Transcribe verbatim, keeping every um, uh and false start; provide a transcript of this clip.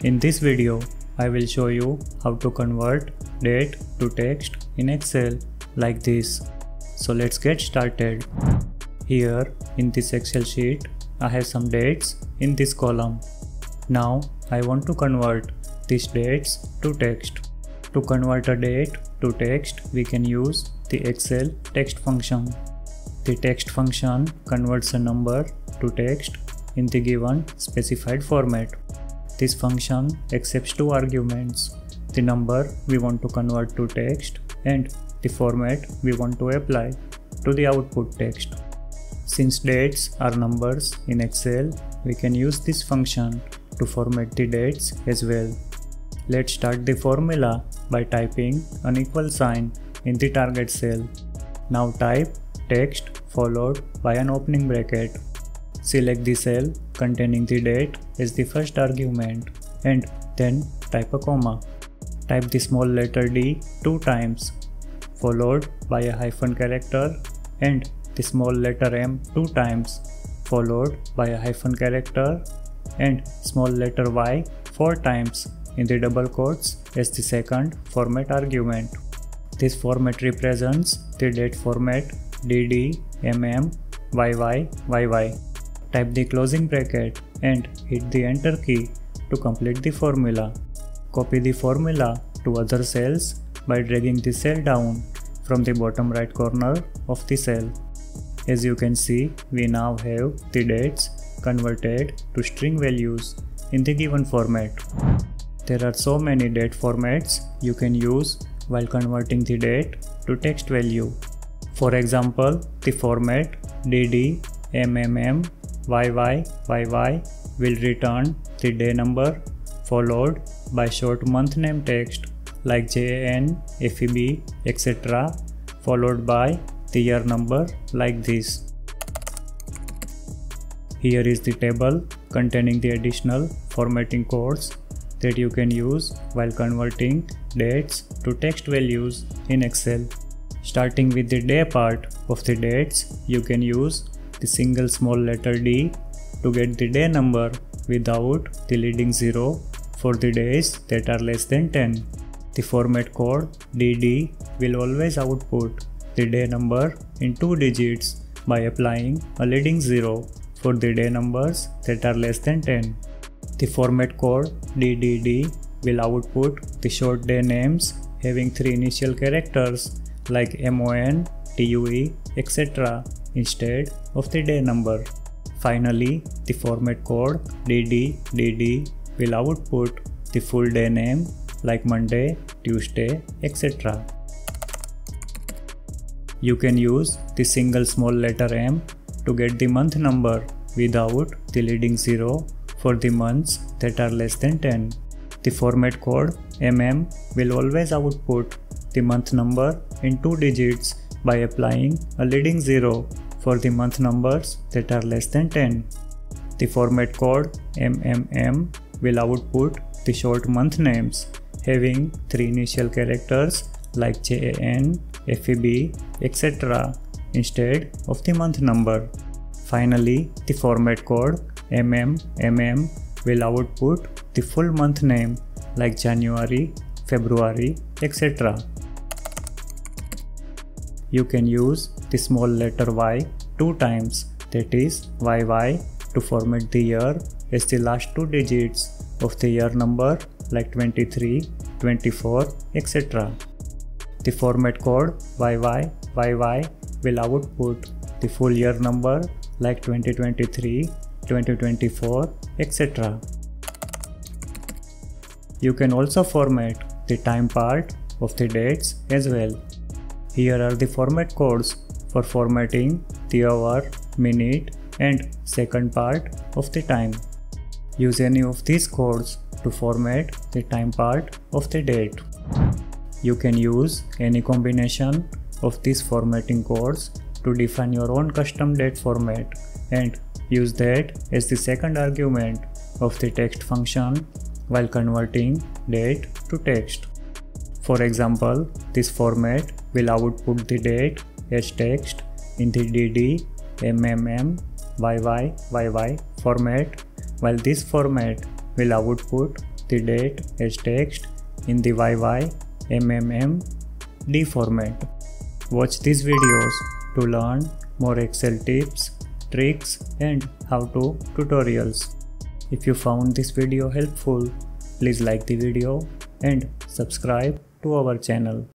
In this video, I will show you how to convert date to text in Excel like this. So let's get started. Here in this Excel sheet, I have some dates in this column. Now I want to convert these dates to text. To convert a date to text, we can use the Excel text function. The text function converts a number to text in the given specified format. This function accepts two arguments, the number we want to convert to text and the format we want to apply to the output text. Since dates are numbers in Excel, we can use this function to format the dates as well. Let's start the formula by typing an equal sign in the target cell. Now type text followed by an opening bracket. Select the cell containing the date as the first argument and then type a comma. Type the small letter D two times, followed by a hyphen character, and the small letter M two times, followed by a hyphen character, and small letter Y four times in the double quotes as the second format argument. This format represents the date format D D, M M, Y Y, Y Y. Type the closing bracket and hit the enter key to complete the formula. Copy the formula to other cells by dragging the cell down from the bottom right corner of the cell. As you can see, we now have the dates converted to string values in the given format. There are so many date formats you can use while converting the date to text value. For example, the format D D, M M M, Y Y, Y Y will return the day number followed by short month name text like J A N, F E B, et cetera followed by the year number like this. Here is the table containing the additional formatting codes that you can use while converting dates to text values in Excel. Starting with the day part of the dates, you can use the single small letter D to get the day number without the leading zero for the days that are less than ten. The format code D D will always output the day number in two digits by applying a leading zero for the day numbers that are less than ten. The format code D D D will output the short day names having three initial characters like M O N, T U E, et cetera instead of the day number. Finally, the format code D D D D will output the full day name like Monday, Tuesday, et cetera. You can use the single small letter M to get the month number without the leading zero for the months that are less than ten. The format code M M will always output the month number in two digits by applying a leading zero for the month numbers that are less than ten. The format code M M M will output the short month names having three initial characters like J A N, F E B, et cetera instead of the month number. Finally, the format code M M M M will output the full month name like January, February, et cetera. You can use the small letter Y two times, that is Y Y, to format the year as the last two digits of the year number like twenty-three, twenty-four, et cetera. The format code Y Y, Y Y will output the full year number like twenty twenty-three, twenty twenty-four, et cetera. You can also format the time part of the dates as well. Here are the format codes for formatting the hour, minute, and second part of the time. Use any of these codes to format the time part of the date. You can use any combination of these formatting codes to define your own custom date format and use that as the second argument of the text function while converting date to text. For example, this format will output the date as text in the D D, M M M, Y Y, Y Y format, while this format will output the date as text in the Y Y M M M D format. Watch these videos to learn more Excel tips, tricks and how-to tutorials. If you found this video helpful, please like the video and subscribe to our channel.